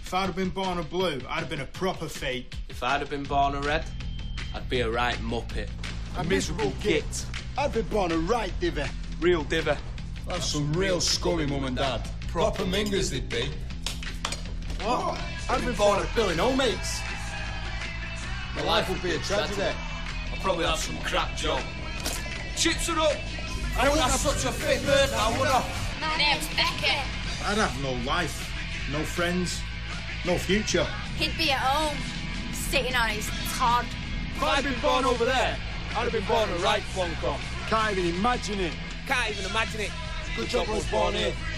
If I'd have been born a blue, I'd have been a proper fake. If I'd have been born a red, I'd be a right muppet. A miserable git. I'd been born a right divvy. Real diver. That's some real scummy mum and dad. Proper mingers they'd be. What? I'd been born a Billy No Mates. My life would be a tragedy. I'd probably have some crap job. Chips are up! I wouldn't have such a fit bird now, would I? My name's Becky. I'd have no life, no friends, no future. He'd be at home, sitting on his Todd. If I'd been born over there, I'd have been born a right plonk off. Can't even imagine it. Can't even imagine it. Good job I was born here.